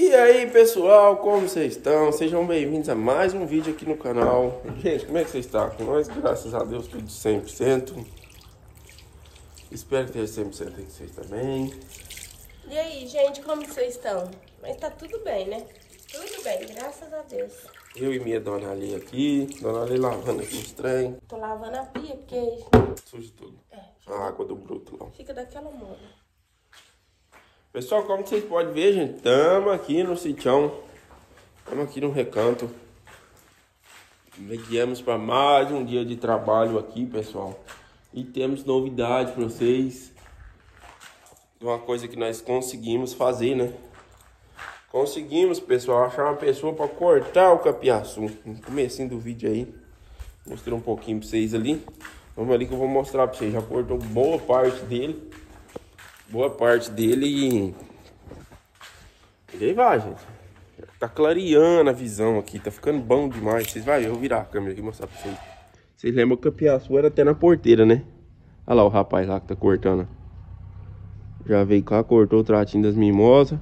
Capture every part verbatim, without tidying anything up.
E aí pessoal, como vocês estão? Sejam bem-vindos a mais um vídeo aqui no canal. Gente, como é que vocês estão? Com nós, graças a Deus, tudo cem por cento. Espero que esteja cem por cento aí com vocês também. E aí, gente, como vocês estão? Mas tá tudo bem, né? Tudo bem, graças a Deus. Eu e minha dona Ali aqui, dona Ali lavando aqui os trem. Tô lavando a pia porque... Suja tudo. É, A água do bruto lá. fica daquela moda. Pessoal, como vocês podem ver, gente, estamos aqui no sitião. Estamos aqui no recanto. Viemos para mais um dia de trabalho aqui, pessoal. E temos novidade para vocês. Uma coisa que nós conseguimos fazer, né? Conseguimos, pessoal, achar uma pessoa para cortar o capiaçu. No comecinho do vídeo aí. Mostrei um pouquinho para vocês ali. Vamos ali que eu vou mostrar para vocês. Já cortou boa parte dele. Boa parte dele e... E aí vai, gente. Tá clareando a visão aqui. Tá ficando bom demais. Vocês vão ver, eu vou virar a câmera aqui e mostrar pra vocês. Vocês lembram que o capiaçu era até na porteira, né? Olha lá o rapaz lá que tá cortando. Já veio cá, cortou o tratinho das mimosas.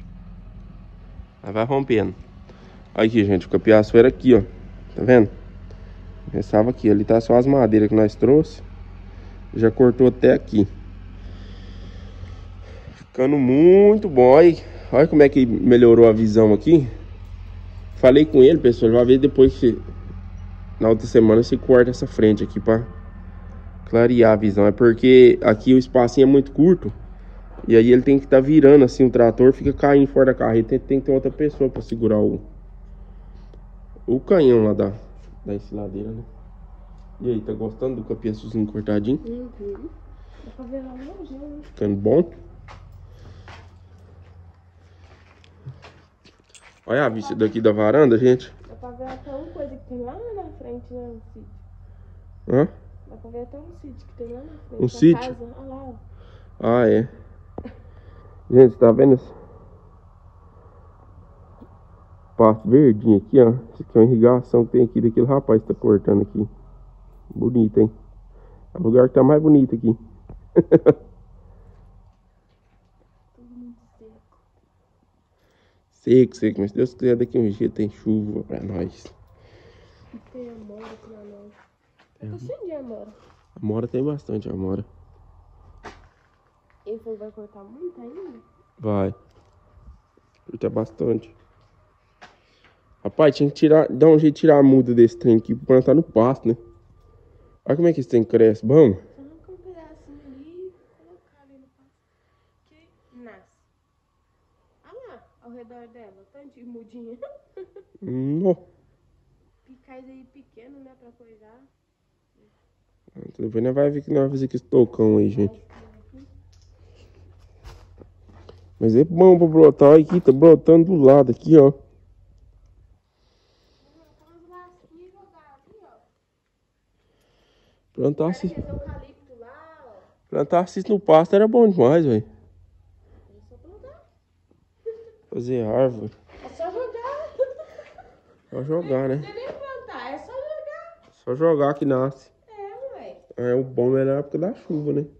Aí vai rompendo. Aqui, gente, o capiaçu era aqui, ó. Tá vendo? Começava aqui. Ali tá só as madeiras que nós trouxe. Já cortou até aqui. Ficando muito bom. Olha, olha como é que melhorou a visão aqui. Falei com ele, pessoal. Ele vai ver depois que na outra semana se corta essa frente aqui pra clarear a visão. É porque aqui o espacinho é muito curto. E aí ele tem que estar tá virando assim o trator. Fica caindo fora da carreta. Tem, tem que ter outra pessoa pra segurar o O canhão lá da, da ensiladeira, né? E aí, tá gostando do capiaçuzinho cortadinho? Uhum. Dá pra ver lá longe, né? Ficando bom. Olha a vista daqui da varanda, gente. Dá pra ver até uma coisa que tem lá na frente, né? Um sítio. Hã? Dá pra ver até um sítio que tem lá na frente. Um a sítio? Casa. Olha lá, ó. Ah, é. Gente, tá vendo esse pasto verdinho aqui, ó? Isso aqui é uma irrigação que tem aqui daquele rapaz que tá cortando aqui. Bonito, hein? É o lugar que tá mais bonito aqui. Tudo muito seco. Seco, seco, mas se Deus quiser daqui um dia tem chuva pra nós. E tem amora aqui na nós. Eu tô cheio de amora. Amora tem bastante, amora. Ele falou que vai cortar muito ainda? Vai. Cortar bastante. Rapaz, tinha que tirar, dar um jeito de tirar a muda desse trem aqui pra plantar no pasto, né? Olha como é que esse trem cresce, vamos? Arranca um pedacinho ali e colocar ali no pasto. Que nasce. Olha lá, ao redor dela, tanto de mudinha. Nó. Picais aí pequeno, né, pra coisar. Depois nós vai ver que nós vamos fazer com esse tocão aí, gente. Mas é bom pra brotar. Olha aqui, tá brotando do lado aqui, ó. Plantar assim. Plantar assim no pasto era bom demais, velho. Fazer árvore. É só jogar. Só jogar, né? Não precisa nem plantar, é só jogar. Só jogar que nasce. É, ué. É, o bom é na época da chuva, né?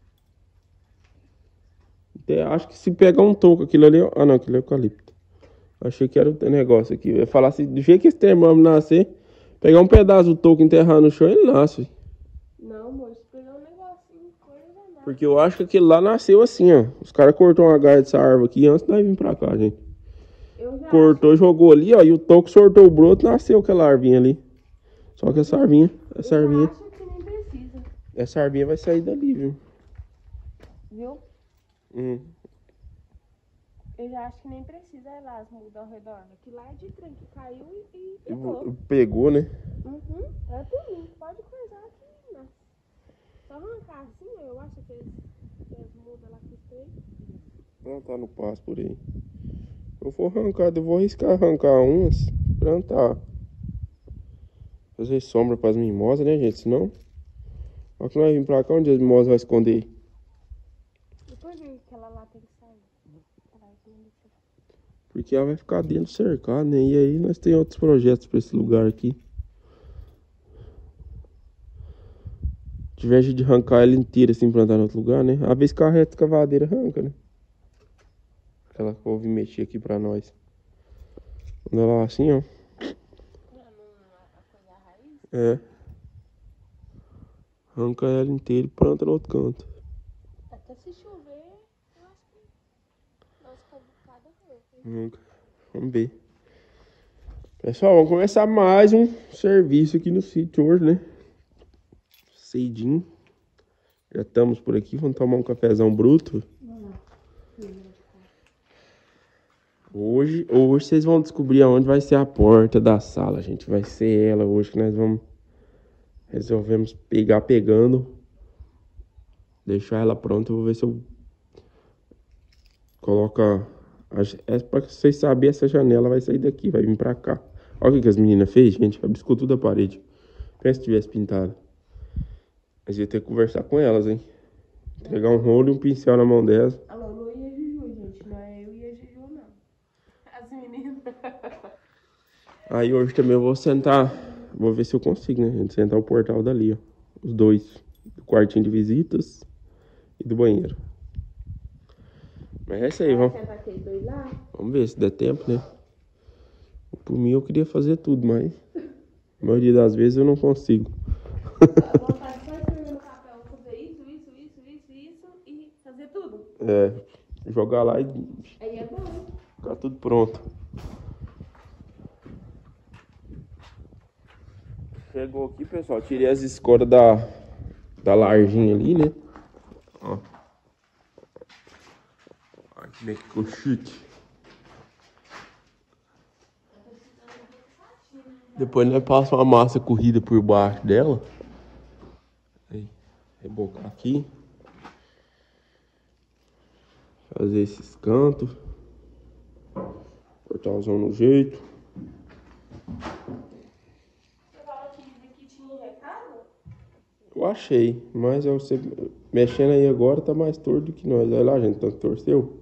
Até acho que se pegar um toco, aquilo ali... Ah, não, aquilo é eucalipto. Achei que era o negócio aqui. Eu ia falar assim, do jeito que esse termômetro nascer, pegar um pedaço do toco e enterrar no chão, ele nasce. Não, amor, se pegar um negocinho, coisa não. Porque eu acho que aquele lá nasceu assim, ó. Os caras cortou uma galha dessa árvore aqui antes de nós vir pra cá, gente. Eu já Cortou, acho... jogou ali, ó. E o toco sortou o broto, nasceu aquela arvinha ali. Só que essa arvinha, essa eu arvinha... acho que nem precisa. Essa arvinha vai sair dali, viu? Viu? Hum. Eu já acho que nem precisa ir lá as mudas ao redor. Aquilo lá é de trem que caiu e, e pegou. Pegou, né? Uhum. É por mim. Pode coisar aqui, né? Só arrancar assim, eu acho que as mudas lá que tem. Plantar no pasto por aí. Eu vou arrancar, eu vou arriscar arrancar umas, plantar. Fazer sombra para as mimosas, né, gente? Senão, olha que nós vimos pra cá, onde as mimosas vão esconder. Depois que aquela lá tem que sair. Porque ela vai ficar dentro cercada, né? E aí nós temos outros projetos para esse lugar aqui. Se tiver jeito de arrancar ela inteira assim, plantar em outro lugar, né? A vez carreta escavadeira arranca, né? Ela ouve mexer aqui pra nós. Quando ela assim, ó. É. Arranca ela inteira e planta no outro canto. Até se chover, eu acho que nós cavucada Nunca. Vamos ver. Pessoal, vamos começar mais um serviço aqui no sítio hoje, né? Cedinho. Já estamos por aqui, vamos tomar um cafezão bruto. Hoje, hoje vocês vão descobrir aonde vai ser a porta da sala, gente. Vai ser ela hoje que nós vamos... Resolvemos pegar pegando. Deixar ela pronta. Eu vou ver se eu... Coloco a... É pra vocês saberem, essa janela vai sair daqui, vai vir pra cá. Olha o que, que as meninas fez, gente. Rabiscou tudo a parede. Pensa se tivesse pintado. Mas ia ter que conversar com elas, hein. Entregar um rolo e um pincel na mão delas. Alô, não ia Juju, gente. Não é eu e a Juju, não. As meninas. Aí hoje também eu vou sentar. Vou ver se eu consigo, né, gente? Sentar o portal dali, ó. Os dois. Do quartinho de visitas e do banheiro. Mas é isso aí, vamos. Vamos ver se der tempo, né? Por mim eu queria fazer tudo, mas a maioria das vezes eu não consigo. A vontade só de escrever no papel, fazer isso, isso, isso, isso, isso e fazer tudo. É, jogar lá e Aí é bom. ficar tudo pronto. Chegou aqui, pessoal, tirei as escoras da, da larginha ali, né? Ó. Olha como é que ficou chique. Depois nós passamos uma massa corrida por baixo dela. Aí, rebocar aqui. Fazer esses cantos. Portalzão no jeito. Você falou que aqui tinha recado? Eu achei, mas eu, você, mexendo aí agora tá mais torto do que nós. Olha lá, gente, tanto torceu.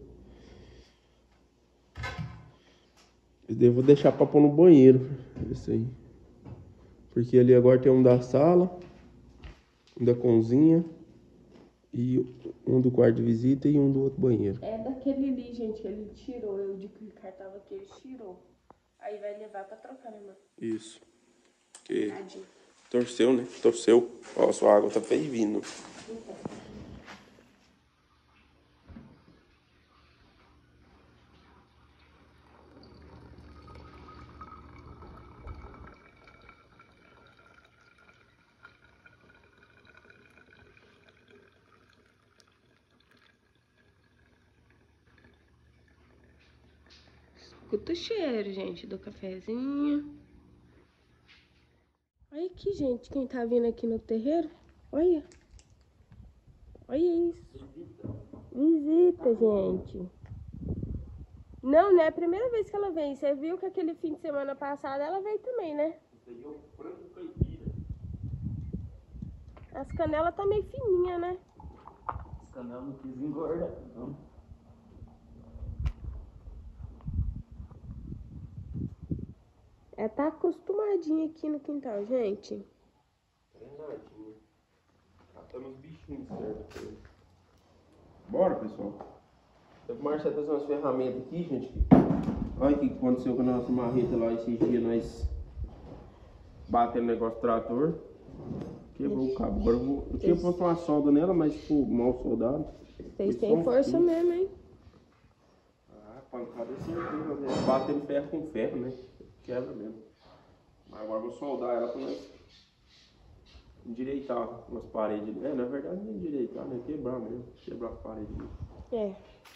Eu devo deixar pra pôr no banheiro. Isso aí. Porque ali agora tem um da sala, um da cozinha, e um do quarto de visita e um do outro banheiro. É daquele ali, gente, que ele tirou. Eu de que o Ricardo tava aqui, ele tirou. Aí vai levar pra trocar, né, mano? Isso. Que Tadinho. torceu, né? Torceu. Ó, a sua água tá fervendo. Então. Escuta o cheiro, gente, do cafezinho. Olha aqui, gente, quem tá vindo aqui no terreiro. Olha. Olha isso. Visita, gente. Não, não é a primeira vez que ela vem. Você viu que aquele fim de semana passado ela veio também, né? As canelas tá meio fininha, né? As canelas não quis engordar, não. Ela tá acostumadinha aqui no quintal, gente. Treinadinho. Catando os bichinhos certo. Bora, pessoal. Eu vou marchar trazer umas ferramentas aqui, gente. Olha o que aconteceu com a nossa marreta lá esses dias. Nós batemos o negócio do trator. Quebrou o cabo. Agora eu vou. Eu tinha posto uma solda nela, mas ficou mal soldado. Vocês têm força mesmo, hein? Ah, pancada é certeza, né? Batendo ferro com ferro, né? Quebra mesmo. Mas agora eu vou soldar ela pra nós endireitar umas paredes. É, na verdade não é endireitar, né? Quebrar mesmo. Quebrar as paredes. É.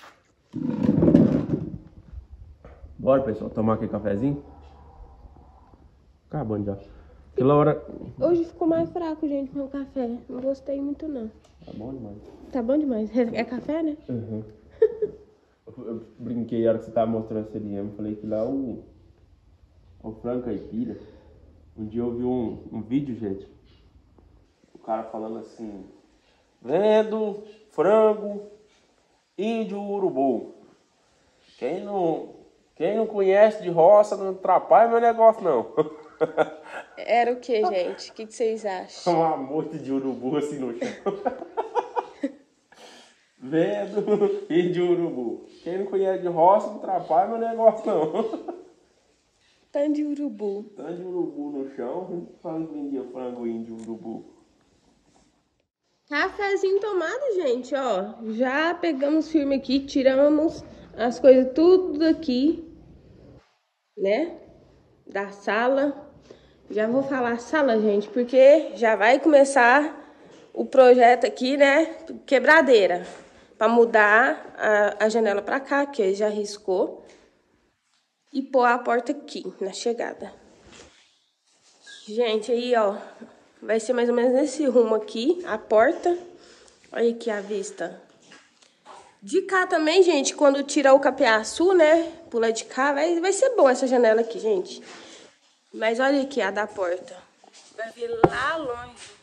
Bora, pessoal, tomar aquele cafezinho? Acabando já. Aquela hora... Hoje ficou mais fraco, gente, meu café. Não gostei muito, não. Tá bom demais. Tá bom demais. É café, né? Uhum. eu, eu brinquei a hora que você tava mostrando esse ali. Eu falei que lá o... O frango caipira. Um dia eu vi um, um vídeo, gente. O cara falando assim: vendo frango, índio, urubu. Quem não, quem não conhece de roça não atrapalha meu negócio, não. Era o que, gente? O que, que vocês acham? Uma moita de urubu assim no chão. Vendo e de urubu. Quem não conhece de roça não atrapalha meu negócio, não. Tanto de urubu. Tanto de urubu no chão, falando que vendia frangoinho de urubu. Cafezinho tomado, gente, ó. Já pegamos firme aqui, tiramos as coisas tudo daqui, né? Da sala. Já vou falar sala, gente, porque já vai começar o projeto aqui, né? Quebradeira. Pra mudar a, a janela pra cá, que já riscou. E pôr a porta aqui, na chegada. Gente, aí, ó. Vai ser mais ou menos nesse rumo aqui, a porta. Olha aqui a vista. De cá também, gente, quando tirar o capiaçu, né? Pula de cá, vai, vai ser bom essa janela aqui, gente. Mas olha aqui a da porta. Vai vir lá longe.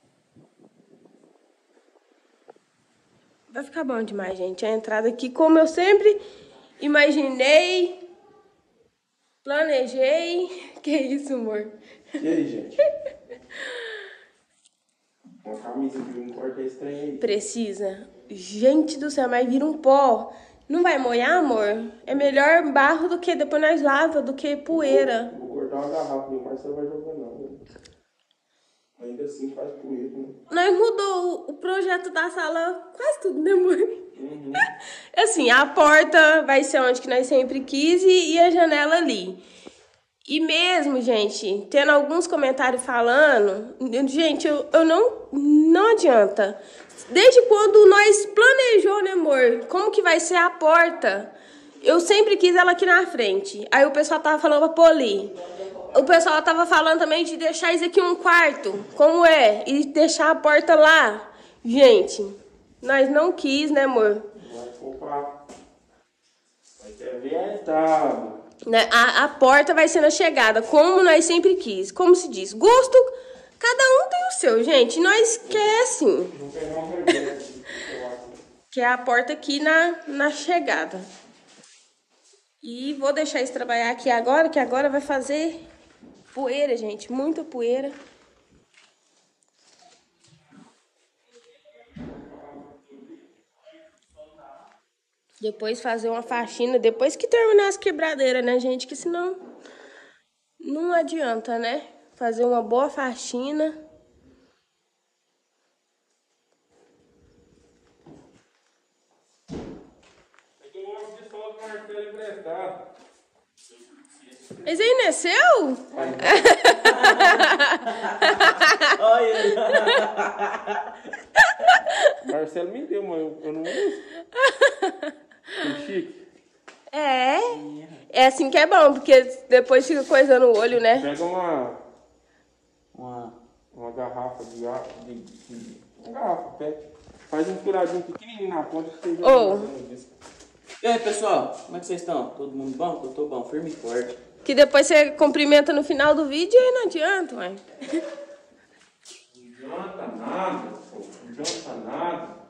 Vai ficar bom demais, gente. A entrada aqui, como eu sempre imaginei, planejei. Que isso, amor? E aí, gente? Uma camisa de um corte estranho aí. Precisa. Gente do céu, mas vira um pó. Não vai molhar, amor? É melhor barro do que depois nós lava, do que poeira. Vou, vou cortar uma garrafa, mas você não vai jogar não. Né? Ainda assim faz poeira, né? Nós mudou o projeto da sala quase tudo, né, amor? Uhum. Assim, a porta vai ser onde que nós sempre quis e, e a janela ali. E mesmo, gente, tendo alguns comentários falando, gente, eu, eu não, não adianta. Desde quando nós planejou, né, amor? Como que vai ser a porta? Eu sempre quis ela aqui na frente. Aí o pessoal tava falando pra pôr ali. O pessoal tava falando também de deixar isso aqui um quarto, como é, e deixar a porta lá. Gente, nós não quis, né, amor? Vai comprar. Vai ter ver a entrada. Né? A, a porta vai ser na chegada, como nós sempre quis. Como se diz, gosto, cada um tem o seu, gente. Nós quer assim. Vou pegar um remédio. Que é a porta aqui na, na chegada. E vou deixar isso trabalhar aqui agora, que agora vai fazer poeira, gente. Muita poeira. Depois fazer uma faxina, depois que terminar as quebradeiras, né, gente? Que senão não adianta, né? Fazer uma boa faxina. Peguei um ovo de sol do Marcelo emprestado. Esse aí não é seu? Olha. Marcelo me deu, mas eu, eu não uso. Que chique. É. É assim que é bom, porque depois fica coisando o olho, né? Pega uma, Uma... uma garrafa de água. De, de, uma garrafa, pega. Faz um furadinho pequenininho na ponta. Que você Ô. E aí, pessoal? Como é que vocês estão? Todo mundo bom? Eu tô bom, firme e forte. Que depois você cumprimenta no final do vídeo e não adianta, ué. Não adianta nada, pô. Não adianta nada.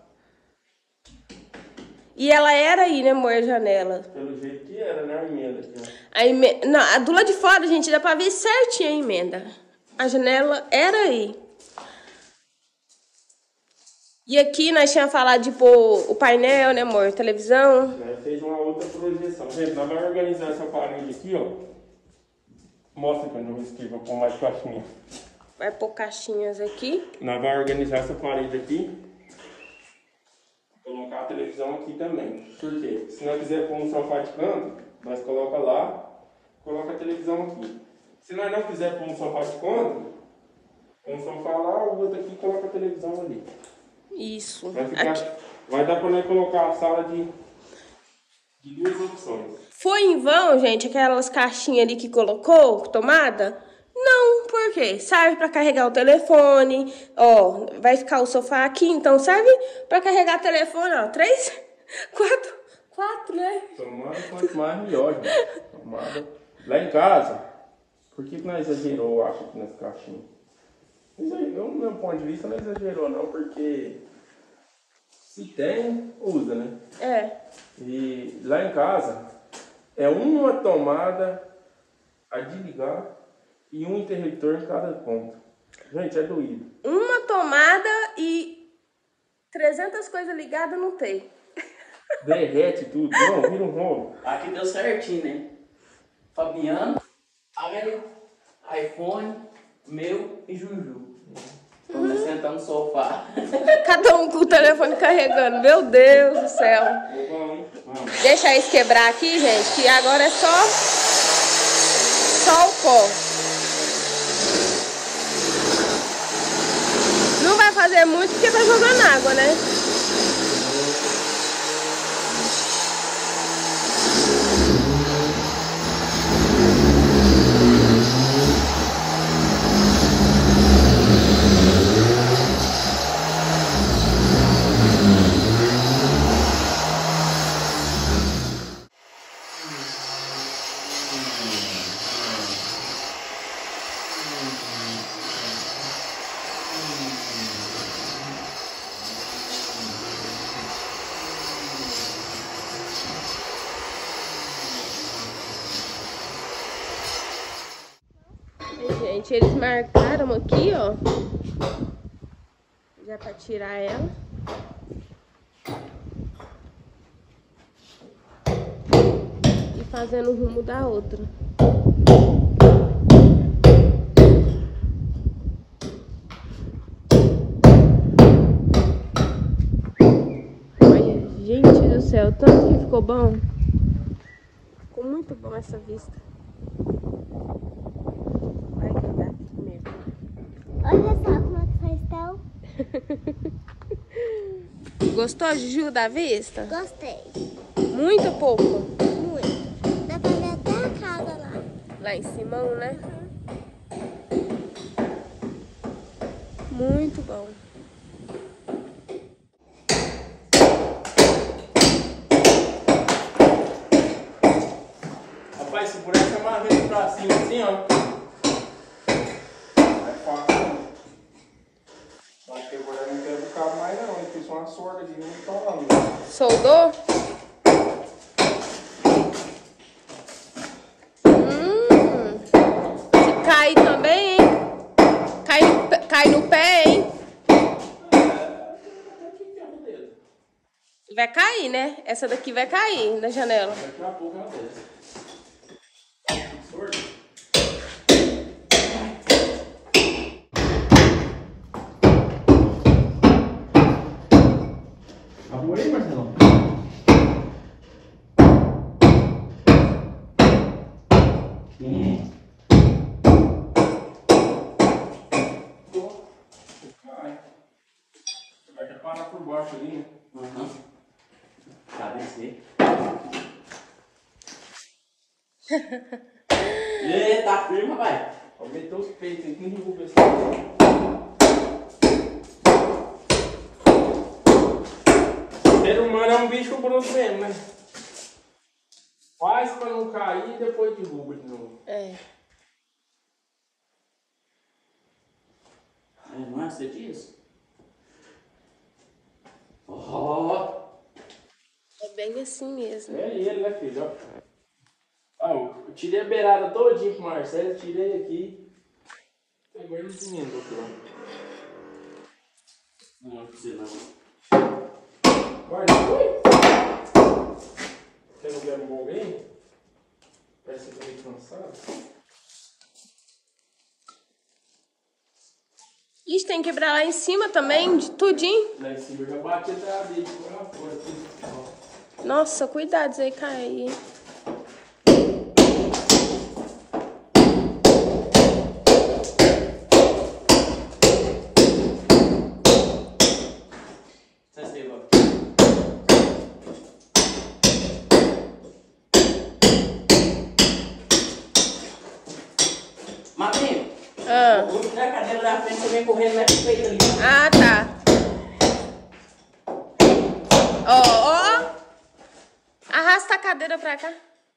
E ela era aí, né, amor, a janela. Pelo jeito que era, né, a emenda aqui, ó. A emenda... Não, a do lado de fora, gente, dá pra ver certinho a emenda. A janela era aí. E aqui nós tínhamos falado de pôr o painel, né, amor? Televisão. Nós fez uma outra projeção. Gente, nós vamos organizar essa parede aqui, ó. Mostra pra não esquiva com mais caixinha. Vai pôr caixinhas aqui. Nós vamos organizar essa parede aqui. Colocar a televisão aqui também. Por quê? Se nós quiser pôr um sofá de canto, nós coloca lá, coloca a televisão aqui. Se nós não quiser pôr um sofá de canto, põe um sofá lá, o outro aqui coloca a televisão ali. Isso. Vai, ficar, Aqui. vai dar pra nós colocar a sala de, de duas opções. Foi em vão, gente, aquelas caixinhas ali que colocou, tomada? Não, por quê? Serve pra carregar o telefone, ó, vai ficar o sofá aqui, então serve pra carregar o telefone, ó, três, quatro, quatro, né? Tomada quanto mais melhor, gente. Tomada. Lá em casa, por que que nós exagerou, eu acho, aqui nessa caixinha? Eu, no meu ponto de vista, não exagerou não, porque se tem, usa, né? É. E lá em casa, é uma tomada a de ligar e um interruptor em cada ponto. Gente, é doído. Uma tomada e trezentas coisas ligadas não tem. Derrete tudo. Não, vira um rolo. Aqui deu certinho, né? Fabiano, Amélia, iPhone, meu e Juju. Vamos uhum. sentar no sofá. Cada um com o telefone carregando. Meu Deus do céu. Vamos. Deixa isso quebrar aqui, gente, que agora é só, só o pó. Não vai fazer muito porque tá jogando água, né? Gente, eles marcaram aqui, ó, já pra tirar ela. E fazendo o rumo da outra. Olha, gente do céu, tanto que ficou bom. Ficou muito bom essa vista. Olha só como é que faz tal. Gostou, Juju, da vista? Gostei. Muito ou pouco? Muito. Dá pra ver até a casa lá. Lá em cima, né? Uhum. Muito bom. Rapaz, se por essa marreta pra cima assim, ó. Acho que agora eu não quero o cabo mais não, eu fiz uma sorda de um falando. Soldou? Hum, se cair também, hein? Cai no, cai no pé, hein? Vai cair, né? Essa daqui vai cair na janela. Daqui a pouco ela desce. Sorda. Acabou aí, Marcelão? Hum. Vai ter que parar por baixo ali, né? Uhum. Tá, descer. E tá firme, rapaz? Vou meter os peitos aqui, não derruba esse. Ser humano é um bicho bruto mesmo, né? Faz pra não cair e depois derruba de novo. É. Não é você diz? Oh. É bem assim mesmo. É ele, né, filho? Ó, eu tirei a beirada todinha pro Marcelo, tirei aqui. Agora ele desmendou aqui, ó. Não é possível, não. Guarda, foi? Você não quer um bom bem? Parece que tá meio cansado. Ixi, tem que quebrar lá em cima também, de tudinho. Lá em cima eu já bati até a dele, foi lá fora. Aqui. Nossa, cuidado, aí cair. Madrinho, Ah. vou tirar a cadeira da frente, você vem correndo na peito ali. Ah, tá. Ó, ó. Arrasta a cadeira pra cá.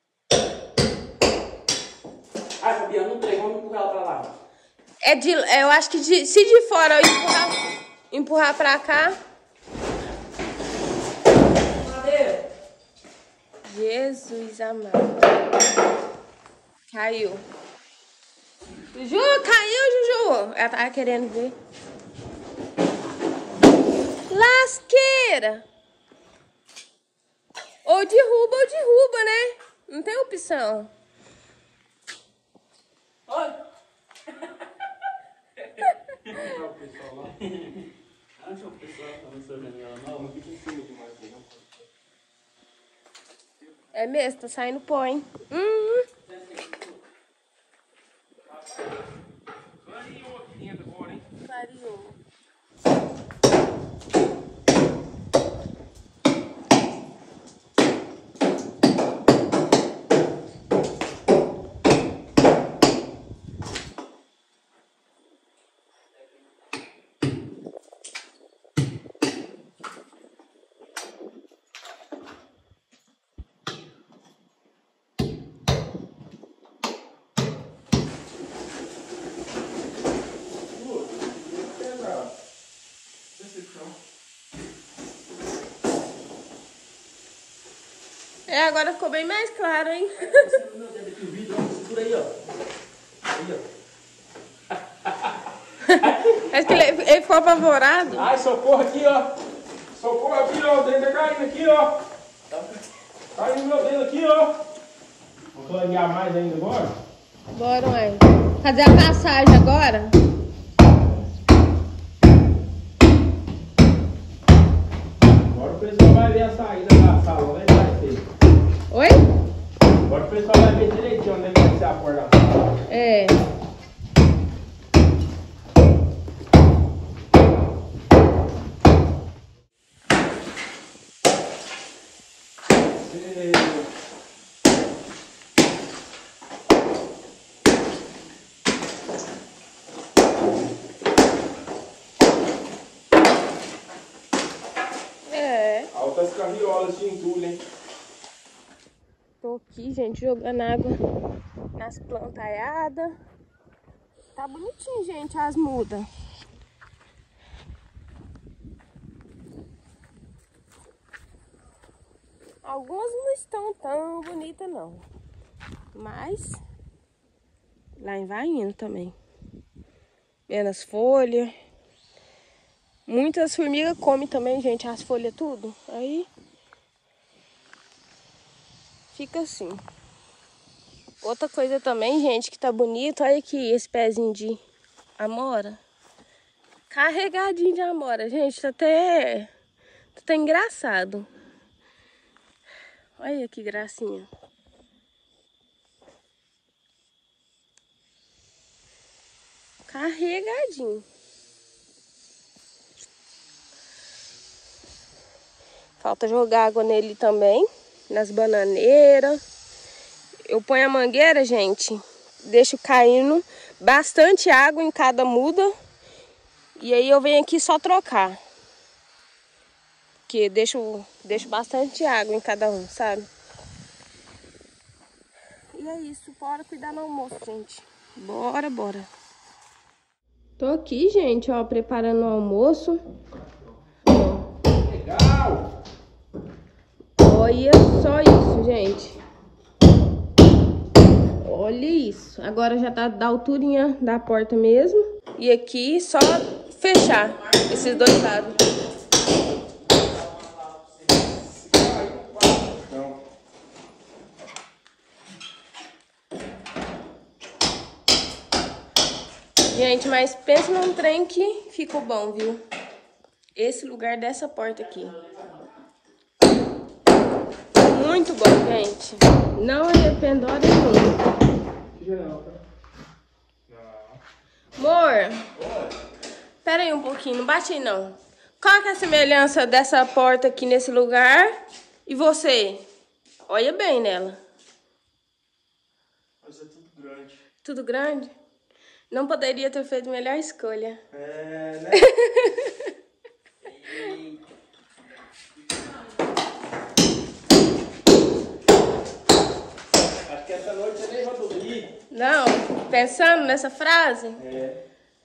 Ai, Fabiano, não trem, vamos empurrar ela pra lá. É de, eu acho que de, se de fora eu empurrar, empurrar pra cá. Cadeira. Jesus amado. Caiu. Juju, caiu, Juju. Ela tava querendo ver. Lasque. madeira. Ou derruba ou derruba, né? Não tem opção. Olha. Deixa o pessoal lá. Deixa o pessoal tá na sua janela nova. Não fica em cima demais, não. É mesmo, tá saindo pó, hein? Hum. Variou aqui dentro agora, hein? Variou. É, agora ficou bem mais claro, hein? Meu dedo aqui, o vidro, segura aí, ó. Aí, ó. Acho que ele, ele ficou apavorado. Ai, socorro aqui, ó. Socorro aqui, ó. O dedo tá caindo aqui, ó. Caindo meu dedo aqui, ó. Vou clarear mais ainda agora. Bora, ué. Fazer a passagem agora? Agora o pessoal vai ver a saída da sala, onde é que vai ser. Oi? Agora o pessoal vai ver direitinho onde é que vai ser a porta da sala. É. É. Altas carriolas de entulho, hein? Tô aqui, gente, jogando água nas plantaiadas. Tá bonitinho, gente, as mudas. Algumas não estão tão bonitas, não. Mas lá em vai indo também. Vendo as folhas. Muitas formigas comem também, gente, as folhas tudo. Aí fica assim. Outra coisa também, gente, que tá bonito. Olha aqui esse pezinho de amora. Carregadinho de amora. Gente, tá até, tá até engraçado. Olha que gracinha. Carregadinho. Falta jogar água nele também, nas bananeiras. Eu ponho a mangueira, gente, deixo caindo bastante água em cada muda. E aí eu venho aqui só trocar. Porque deixo, deixo bastante água em cada um, sabe? E é isso, bora cuidar do almoço, gente. Bora, bora. Tô aqui, gente, ó, preparando o almoço. Legal! Olha só isso, gente. Olha isso. Agora já tá da alturinha da porta mesmo. E aqui só fechar esses dois lados. Gente, mas pensa num trem que ficou bom, viu? Esse lugar dessa porta aqui. Muito bom, gente. Não arrependo hora nenhuma. Amor, pera aí um pouquinho, não bate aí não. Qual que é a semelhança dessa porta aqui nesse lugar e você? Olha bem nela. Mas é tudo grande. Tudo grande? Não poderia ter feito melhor escolha. É, né? Acho que essa noite você nem vai dormir. Não, pensando nessa frase? É.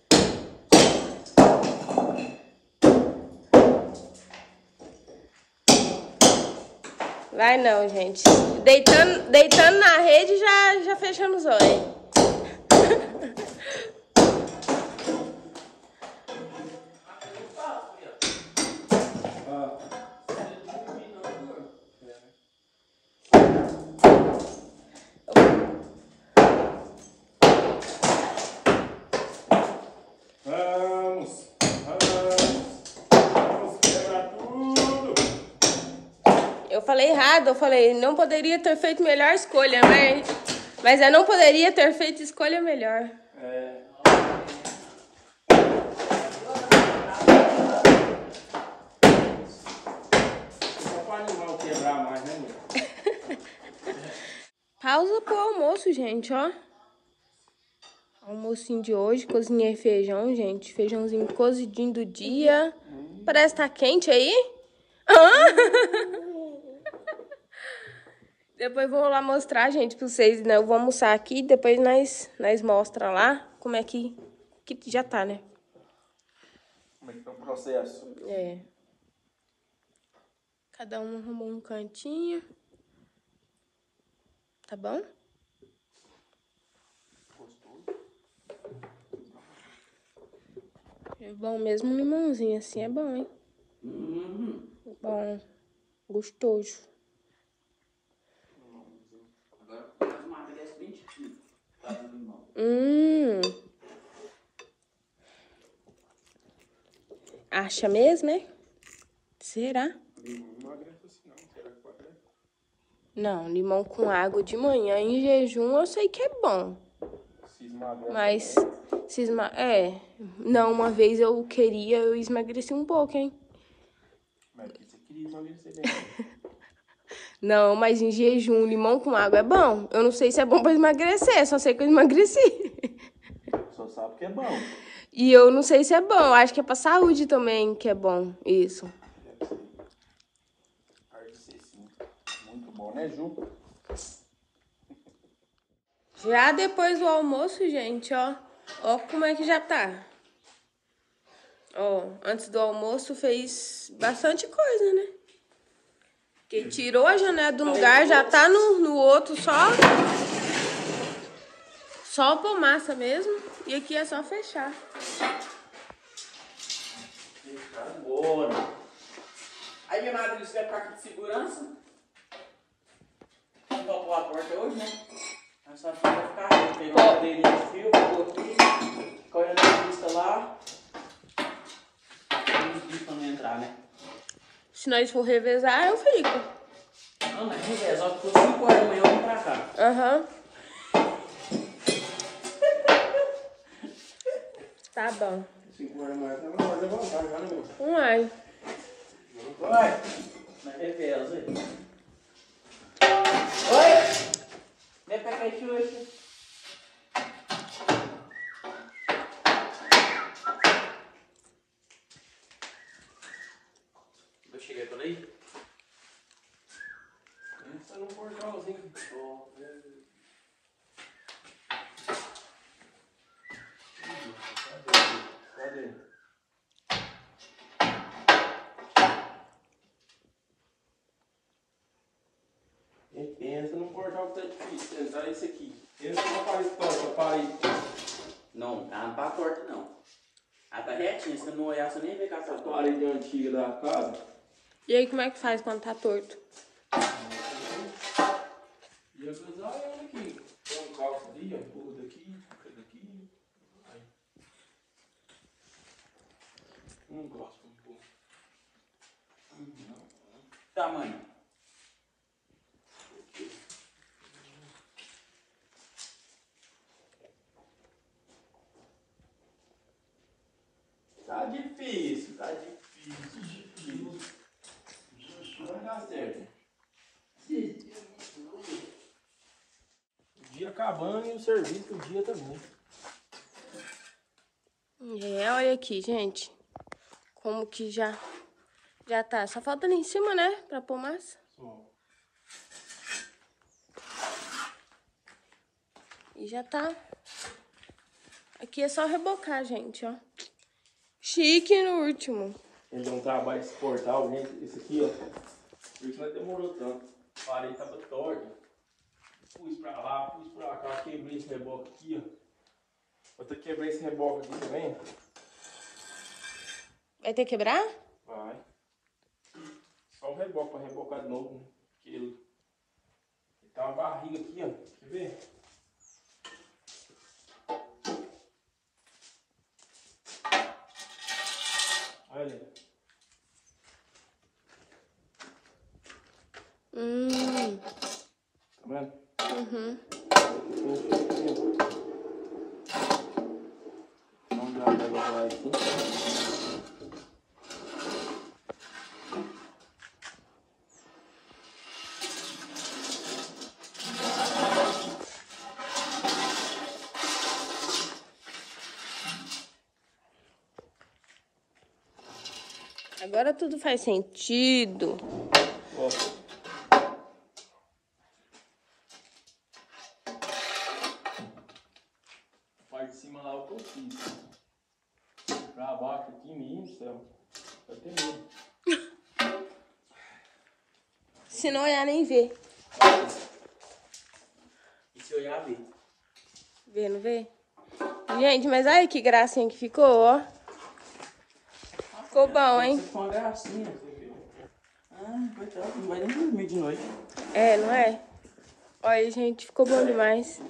Vai não, gente. Deitando, deitando na rede, já, já fechando os olhos. Ah. Eu falei errado, eu falei, não poderia ter feito melhor escolha, mas, mas eu não poderia ter feito escolha melhor. É. Só pra animal quebrar mais, né, mãe? Pausa pro almoço, gente, ó. Almocinho de hoje, cozinhei feijão, gente. Feijãozinho cozidinho do dia. Hum. Parece que tá quente aí. Ah! Depois vou lá mostrar, gente, pra vocês, né? Eu vou almoçar aqui, depois nós, nós mostra lá como é que, que já tá, né? Como é que tá o processo? É. Cada um arrumou um cantinho. Tá bom? Gostoso. É bom mesmo um limãozinho assim, é bom, hein? Uhum. Bom. Gostoso. Agora faz uma água dessa bem difícil. Faz no limão. Hum. Acha mesmo, né? Será? Limão não emagrece assim, não. Será que pode? Não, limão com água de manhã em jejum eu sei que é bom. Se emagrece. Mas se esma... É. Não, uma vez eu queria, eu emagreci um pouco, hein? Mas você queria emagrecer bem. Não, mas em jejum, limão com água é bom. Eu não sei se é bom pra emagrecer, só sei que eu emagreci. Só sabe que é bom. E eu não sei se é bom, acho que é pra saúde também que é bom isso. Deve ser. Pode ser sim. Muito bom, né, Ju? Já depois do almoço, gente, ó. Ó como é que já tá. Ó, antes do almoço fez bastante coisa, né? Porque tirou a janela do lugar, já tá no, no outro só. Só pôr massa mesmo. E aqui é só fechar. Agora. Aí minha madre disse que vai ficar aqui de segurança. Não topou a porta hoje, né? Aí só vai ficar aqui. Pegou uma cadeirinha de fio, ficou aqui. Correndo a vista lá. Tem uns bichos pra não entrar, né? Se nós for revezar, eu fico. Não, mas reveza. Só que por cinco horas da manhã eu vim pra cá. Aham. Uhum. Tá bom. cinco horas mais, não vai levantar já, né, meu? Uai. Vai. Mas reveza aí. Oi! Vem pra cá, Xuxa. Eu cheguei por aí? Pensa num portalzinho. Cadê? E pensa num portal que tá difícil. Entrar esse aqui. Pensa numa parede torta, parede. Não, ela não tá torta, não. Ela tá retinha. Se você não olhar, você nem vê que ela tá A torta. parede antiga da casa. E aí, como é que faz quando tá torto? E eu falei, ah, olha aqui. Tem um calço ali, ó. Pula daqui, fica daqui. Aí. Não gosto um pouco. Tamanho. Tá difícil, tá difícil, difícil. Não vai dar certo. O dia acabando e o serviço do dia também. É, olha aqui, gente. Como que já, já tá. Só falta ali em cima, né? Pra pôr massa. Só. E já tá. Aqui é só rebocar, gente, ó. Chique no último. Ele deu um trabalho esse portal, gente. Esse aqui, ó. Por isso não demorou tanto. A parede tava torta. Pus pra lá, pus pra cá. Quebrei esse reboque aqui, ó. Vou ter que quebrar esse reboque aqui também. Vai ter que quebrar? Vai. Só o reboque pra rebocar de novo, né? Porque ele, ele tá uma barriga aqui, ó. Quer ver? Olha. Uhum. Vamos lá, pega o vai aqui. Agora tudo faz sentido. Ó. A parte de cima lá é o que eu fiz. Pra baixo aqui, menino do céu. Eu tenho medo. Se não olhar, nem vê. E se olhar, vê. Vê, não vê? Gente, mas olha que gracinha que ficou, ó. Ficou bom, hein? Isso ficou uma gracinha. Ah, coitado, não vai nem dormir de noite. É, não é? Olha, gente, ficou bom demais.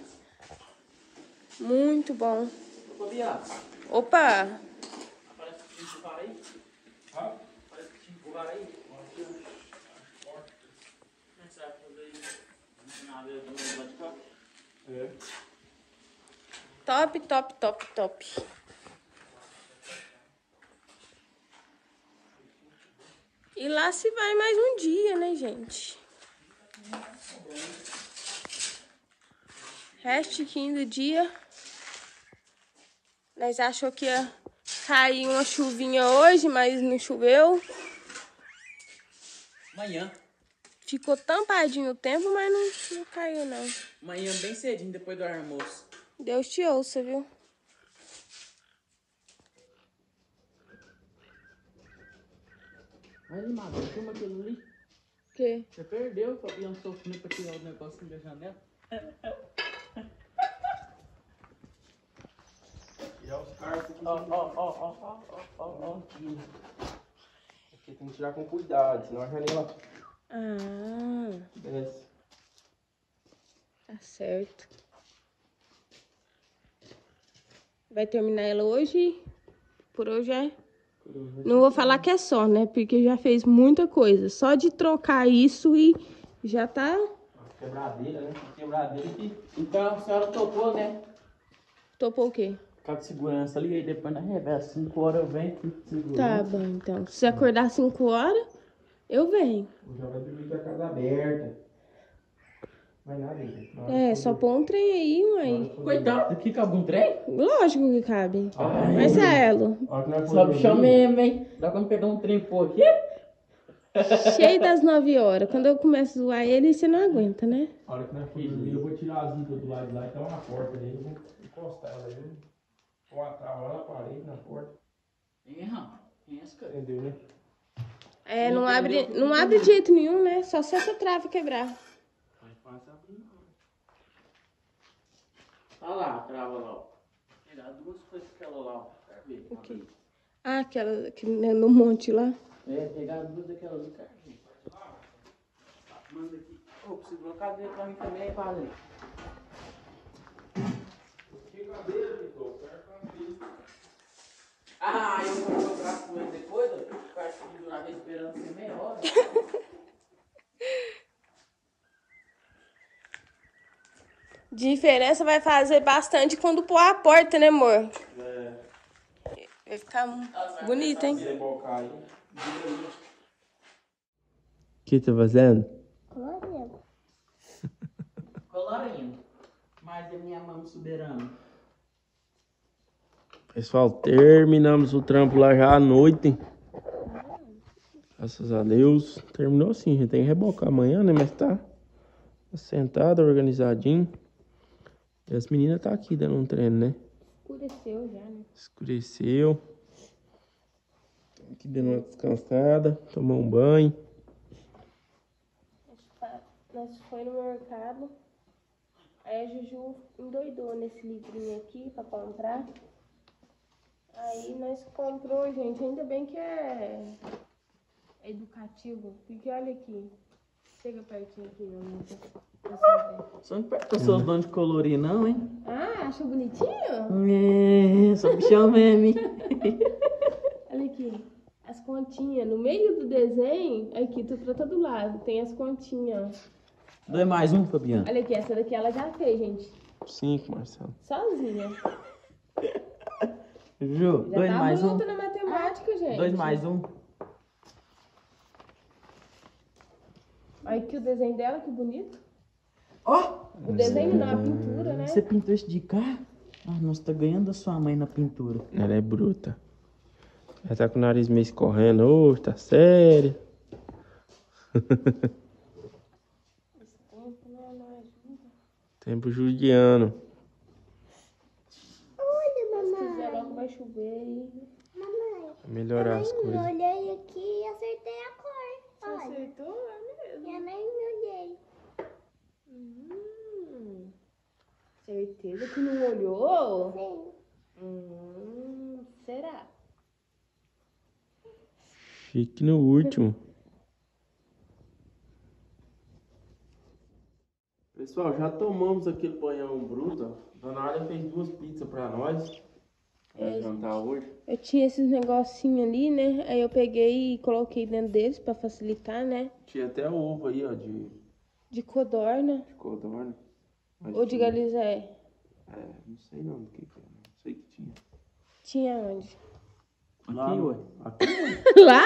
Muito bom. Ô, Biá, Opa! parece que tinha empurrar aí. Ah, Parece que tinha empurrar aí. Como é que você vai fazer isso? Na beira do meu lado de cá? é. Top, top, top, top. E lá se vai mais um dia, né, gente? Restiquinho do dia. Nós achou que ia cair uma chuvinha hoje, mas não choveu. Amanhã. Ficou tampadinho o tempo, mas não, não caiu, não. Amanhã bem cedinho, depois do almoço. Deus te ouça, viu? Mas, Mago, filma aquilo ali. O quê? Você perdeu, o Fabiano sofrendo pra tirar o negócio da janela. E é os carros aqui. Ó, ó, ó, ó, ó, ó, ó, ó. Aqui tem que tirar com cuidado, senão a janela Ah, desce. tá certo. Vai terminar ela hoje? Por hoje é? Não vou falar que é só, né? Porque já fez muita coisa. Só de trocar isso e já tá... Quebradeira, né? Quebradeira aqui. Então a senhora topou, né? Topou o quê? Ficar de segurança ali, aí depois na reversa. cinco horas eu venho, fico de segurança. Tá bom, então. Se acordar cinco horas, eu venho. Já vai dormir com a casa aberta. Vai nada aí. É, só pôr um trem aí, mãe. Coitado, aqui cabe um trem? Lógico que cabe. Ai. Marcelo, Só bichão mesmo, hein? Dá quando pegar um trem por aqui? cheio das nove horas. Quando eu começo a zoar ele, você não aguenta, né? A hora que nós for dormir, eu vou tirar as zincas do lado de lá e tá na porta dele. Eu vou encostar ela aí. Vou atar lá na parede, na porta. Hein, Ram? Pensa, Entendeu, né? É, não abre, não abre de jeito nenhum, né? Só se essa trava quebrar. Mas fácil abrir, não. Olha lá, trava lá, ó. Pegar duas coisas que ela lá, ó. Quer ver? O quê? Ah, aquela que né, no monte lá. É, pegar duas daquelas ali, quer ver? Manda aqui. Ô, preciso uma cadeira pra mim também, aí, padre. Que cadeira, Vitor? Ah, eu vou meu braço com ele depois, ó. Ficar pendurado aí esperando assim meia hora. Diferença vai fazer bastante quando pôr a porta, né, amor? É. Vai ficar bonito, hein? Rebocar aí. O que tá fazendo? Colorindo. Colorindo. Mas é minha mão soberana. Pessoal, terminamos o trampo lá já à noite. Graças a Deus. Terminou sim, a gente tem que rebocar amanhã, né? Mas tá sentado, organizadinho. E as meninas tá aqui dando um treino, né? Escureceu já, né? Escureceu. Aqui dando uma descansada, tomar um banho. Nós foi no mercado. Aí a Juju endoidou nesse livrinho aqui pra comprar. Aí nós comprou, gente. Ainda bem que é educativo. Porque olha aqui. Chega pertinho aqui, meu amor. pra você ver. Só não perca os seus dons de colorir, não, hein? Ah, achou bonitinho? É, só bichão mesmo, hein? Olha aqui. As continhas. No meio do desenho, aqui, tu pra todo lado. Tem as continhas, ó. Dois mais um, Fabiano. Olha aqui, essa daqui ela já fez, gente. Cinco, Marcelo. Sozinha. Ju, Já dois tá mais um. bruta na matemática, gente. Dois mais um. Olha aqui o desenho dela, que bonito. Ó! O desenho não, a pintura, né? Você pintou esse de cá? Ah, nossa, tá ganhando a sua mãe na pintura. Ela é bruta. Ela tá com o nariz meio escorrendo hoje, tá séria. Tempo judiano. Olha, Se quiser, mamãe. logo vai chover aí. Mamãe. Pra melhorar as Eu coisas. olhei aqui e acertei a cor. Você Olha. acertou? É mesmo. Eu nem olhei. Hum, certeza que não olhou? Sim. Hum, será? Fique no último. Pessoal, já tomamos aquele banhão bruto. Ó. Dona Ália fez duas pizzas pra nós. Pra É, jantar hoje. Eu tinha esses negocinhos ali, né? Aí eu peguei e coloquei dentro deles pra facilitar, né? Tinha até ovo aí, ó, de, De codorna de codorna. Mas ou de tinha- galizé. É, não sei não do que que é. Não sei que tinha. Tinha onde? Lá, ué. Aqui, Lá?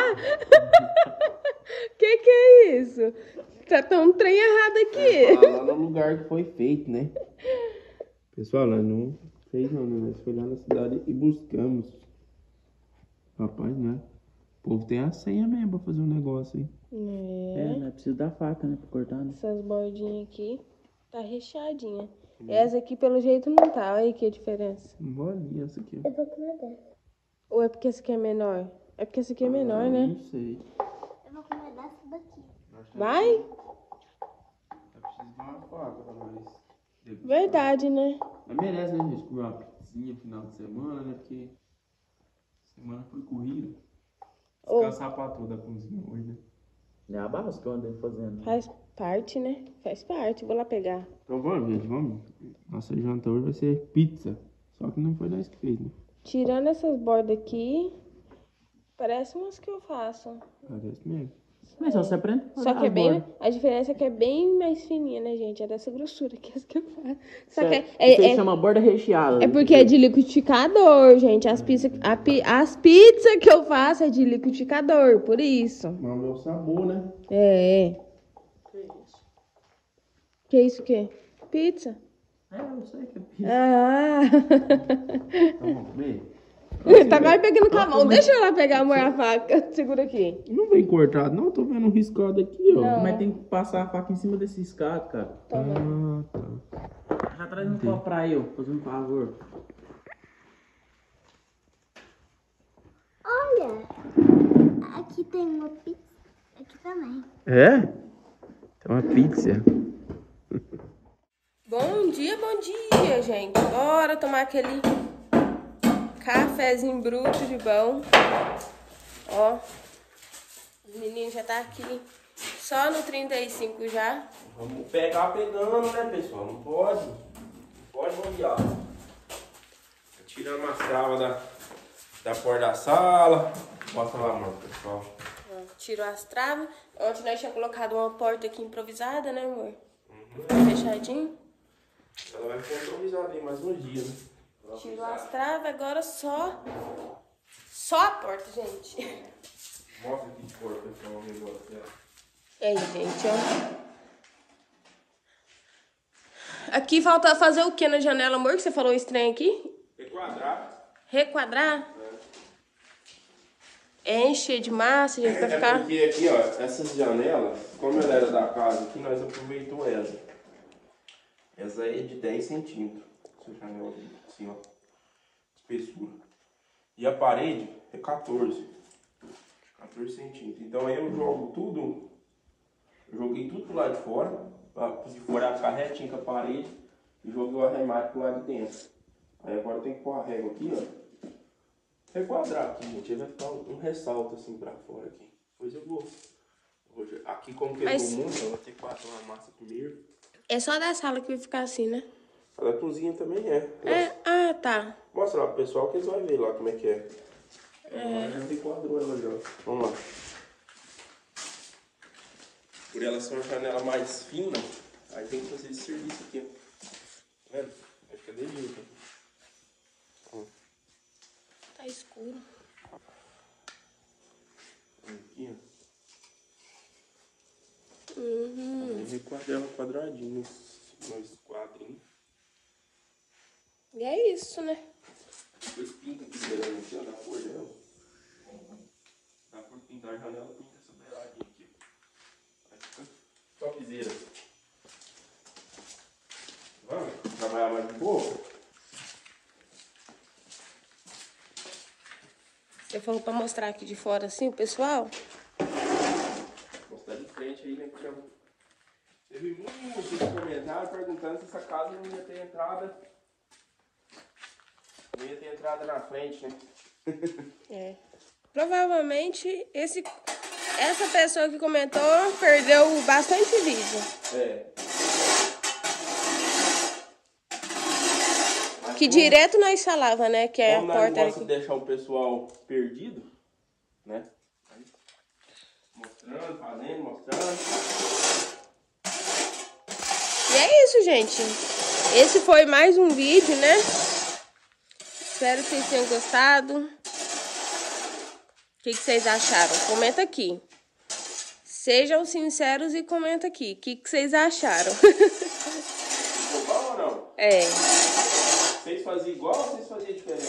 Que que é isso? Tá tão trem errado aqui. Falar lá no lugar que foi feito, né? Pessoal, nós não fez não, né? Nós foi lá na cidade e buscamos. Rapaz, né? O povo tem a senha mesmo pra fazer um negócio aí. É, É, né? Precisa da faca, né? Pra cortar, né? essas bordinhas aqui tá recheadinha. Essa aqui pelo jeito não tá. Olha aí que a diferença. Não vou ali essa aqui. Eu vou comer dessa. Ou é porque essa aqui é menor? É porque essa aqui é menor, né? Não sei. Eu vou comer dessa daqui. Vai? Eu preciso de uma faca pra nós. degustar. Verdade, né? Mas merece, né, gente? Comer uma pizzinha no final de semana, né? Porque semana foi corrida. Ô. Descansar pra toda a cozinha hoje, né? É a base que eu andei fazendo. Faz parte, né? Faz parte. Vou lá pegar. Então vamos, gente, vamos. Nossa janta hoje vai ser pizza. Só que não foi nós que fez, né? Tirando essas bordas aqui, parece umas que eu faço. Parece mesmo. Mas só você aprende. a Só fazer que é as bem. bordas. A diferença é que é bem mais fininha, né, gente? É dessa grossura que as que eu faço. Só que Certo. é, Isso aí é, é, chama borda recheada. é porque é de liquidificador, gente. As pizzas a pi- as pizzas que eu faço é de liquidificador, por isso. Mas o meu sabor, né? É. Que isso o quê? Pizza? É, eu sei que é pizza. Ah! Então vamos comer. Tá quase pegando com a mão. Deixa eu lá pegar, amor, a faca. Segura aqui. Não vem cortado, não. Tô vendo um riscado aqui, ó. Não. Mas tem que passar a faca em cima desse escado, cara. Toma. Ah, tá. Já traz um copo pra eu, fazendo um favor. Olha. Aqui tem uma pizza. Aqui também. É? Tem uma pizza. Bom dia, bom dia, gente. Bora tomar aquele cafezinho bruto de bom. Ó, os meninos já tá aqui só no trinta e cinco já. Vamos pegar pegando, né, pessoal? Não pode. Não pode bobear. Tirando as travas da, da porta da sala. Bota lá, amor, pessoal. Ó, tirou as travas. Ontem nós tínhamos colocado uma porta aqui improvisada, né, amor? Uhum. Fechadinho. Ela vai ficar improvisada aí mais um dia, né? Tirou as travas, agora só... Só a porta, gente. Mostra aqui de porta, pessoal. O negócio dela. Aí, gente, ó. Aqui falta fazer o que na janela, amor? Que você falou estranho aqui? Requadrar. Requadrar? Enche de massa, gente, vai É ficar... porque aqui, ó, essas janelas, como ela era da casa aqui, nós aproveitamos essa. Essa aí é de dez centímetros. Essa janela aqui, assim, ó. Espessura. E a parede é quatorze. quatorze centímetros. Então aí eu jogo tudo. Eu joguei tudo pro lado de fora. Pra de fora ficar retinho com a parede. E joguei o arremate pro lado de dentro. Aí agora tem que pôr a régua aqui, ó. Requadrar aqui, gente. Aí vai ficar um, um ressalto assim pra fora aqui. Depois eu vou. Hoje, aqui como quebrou Mas- muito, eu vou ter que passar uma massa primeiro. É só da sala que vai ficar assim, né? A da cozinha também é. É, ah, tá. Mostra lá pro pessoal que eles vão ver lá como é que é. É. Já requadrou ela já. Vamos lá. Por ela ser uma janela mais fina, Aí tem que fazer esse serviço aqui, ó. Tá vendo? Vai ficar de jeito, ó. Tá escuro. Aqui, ó. Uhum. Aí requadra ela quadradinho, nos quadrinhos. E é isso, né? Depois pinta aqui beirando aqui, ó, na cor dela. Dá por pintar a janela, pinta essa beiradinha aqui. Aí fica topzera. Vamos trabalhar mais um pouco? Você falou pra mostrar aqui de fora assim, o pessoal? Mostrar de frente aí, né? Porque teve muitos comentários perguntando se essa casa não ia ter entrada. Não ia ter entrada na frente, né? É. Provavelmente esse, essa pessoa que comentou perdeu bastante vídeo. É. Que direto nós falava, né? Que é a Como nós porta não era gosta de aqui. deixar o pessoal perdido, né? Aí, mostrando, fazendo, mostrando. E é isso, gente. Esse foi mais um vídeo, né? Espero que vocês tenham gostado. O que, que vocês acharam? Comenta aqui. Sejam sinceros e comenta aqui. O que, que vocês acharam? Ficou bom ou não? É. Vocês faziam igual ou vocês faziam diferente?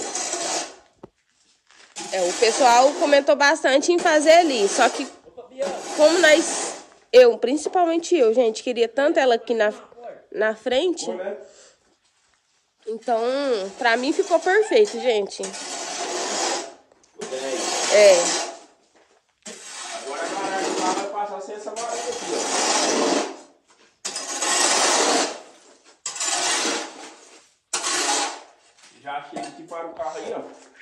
É, o pessoal comentou bastante em fazer ali. Só que, como nós, eu, principalmente eu, gente, queria tanto ela aqui na, na frente. Ficou, né? Então, pra mim ficou perfeito, gente. Ficou dez. É. Agora a garagem do carro vai passar sem essa varanda aqui, ó. Já chega aqui para o carro aí, ó.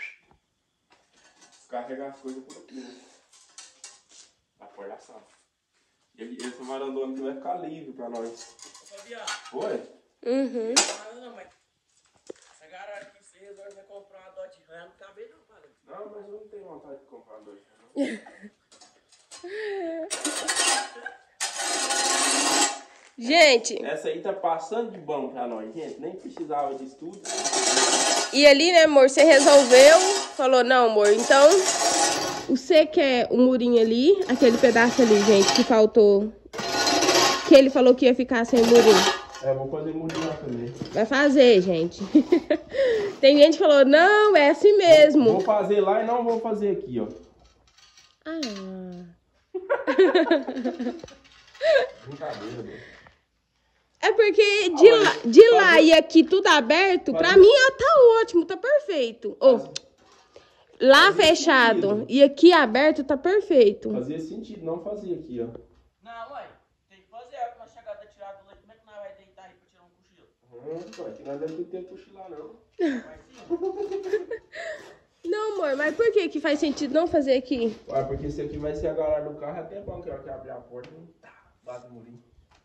Carregar as coisas por aqui, né? Da porta da sala. E ele- essa varandona aqui vai ficar livre pra nós. Ô, Fabiano, Oi? Uhum. não, mas essa garagem aqui, você resolve comprar uma Dodge Ram, não cabe não, cara. Não, mas eu não tenho vontade de comprar dois. Gente, Essa aí tá passando de bom pra nós, gente. Nem precisava disso tudo. e ali, né, amor, você resolveu, falou, não, amor, então, você quer o murinho ali, aquele pedaço ali, gente, que faltou, que ele falou que ia ficar sem murinho. É, vou fazer murinho lá também. Vai fazer, gente. Tem gente que falou, não, é assim mesmo. Vou fazer lá e não vou fazer aqui, ó. Ah. Brincadeira, meu. É porque de, Olha, lá, de lá fazer- e aqui tudo aberto, pra fazer- mim ah, tá ótimo, tá perfeito. Ô, lá fazer fechado sentido. e aqui aberto tá perfeito. Fazia sentido não fazer aqui, ó. Não, mãe, tem que fazer. A hora que nós chegar da tirada do leite, como é que nós vai deitar aí pra tirar um cochilo? Hum, aqui nós devemos ter tempo de cochilar, não. Vai sim. Não, amor, mas por que que faz sentido não fazer aqui? Ué, porque esse aqui vai ser a garagem do carro, é até bom que a hora que abrir a porta, tá, bate o murinho.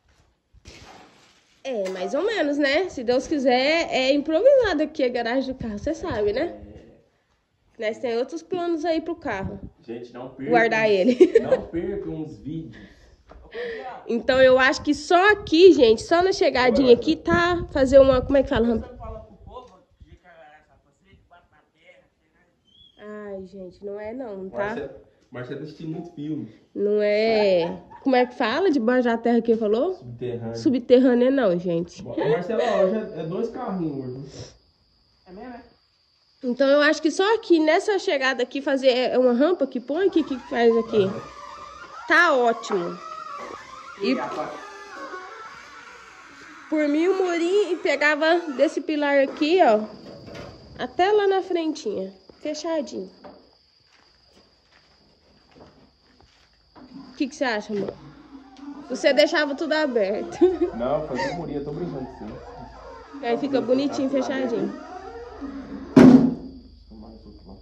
É, mais ou menos, né? Se Deus quiser, é improvisado aqui a garagem do carro, você sabe, né? Nós tem outros planos aí pro carro. Gente, não perca. Guardar ele. Não perca uns vídeos. Ô, Fabiano, Então eu acho que só aqui, gente, só na chegadinha aqui, tá? Fazer uma, como é que fala? você não fala pro povo de carregar essa facilidade, bate na terra, sei lá. Ai, gente, não é não, tá? Marcelo, Marcelo assistiu muito filme. Não é... Como é que fala? Debaixo da terra que ele falou? Subterrâneo. Subterrânea não, gente. Ô, Marcelo, ó, hoje é, é dois carrinhos hoje. É mesmo, é? Então eu acho que só aqui, nessa chegada aqui, fazer uma rampa que põe aqui, que faz aqui. Tá ótimo. E por mim o murinho pegava desse pilar aqui, ó, até lá na frentinha, fechadinho. O que que você acha, amor? Você deixava tudo aberto. Não, fazer murinho, eu tô brincando com você. Aí fica bonitinho, fechadinho. Mais outro lá.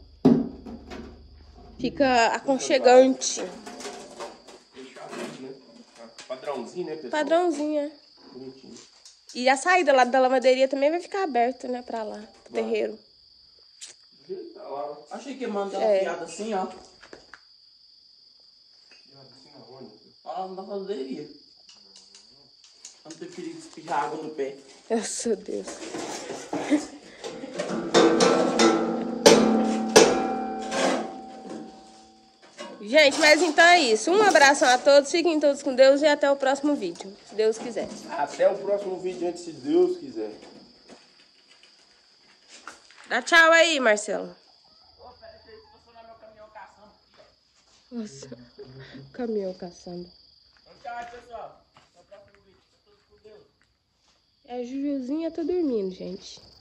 Fica aconchegante. Fechadinho, né? Padrãozinho, né, pessoal? Padrãozinho, é. Bonitinho. E a saída lá da lavanderia também vai ficar aberta, né, pra lá, pro Vai. terreiro. Tá lá. Achei que ia mandar uma É. piada assim, ó. Assim na onde? Lá na lavanderia. Não tem perigo de espirrar água no pé. Nossa Deus. Gente, mas então é isso. Um abração a todos, fiquem todos com Deus e até o próximo vídeo, se Deus quiser. Até o próximo vídeo, antes, se Deus quiser. Dá tchau aí, Marcelo. Ô, peraí, deixa eu estacionar meu caminhão caçamba aqui, ó. Nossa, caminhão caçando. Então, tchau aí, pessoal. Até o próximo vídeo. Fiquem todos com Deus. A Jujuzinha tá dormindo, gente.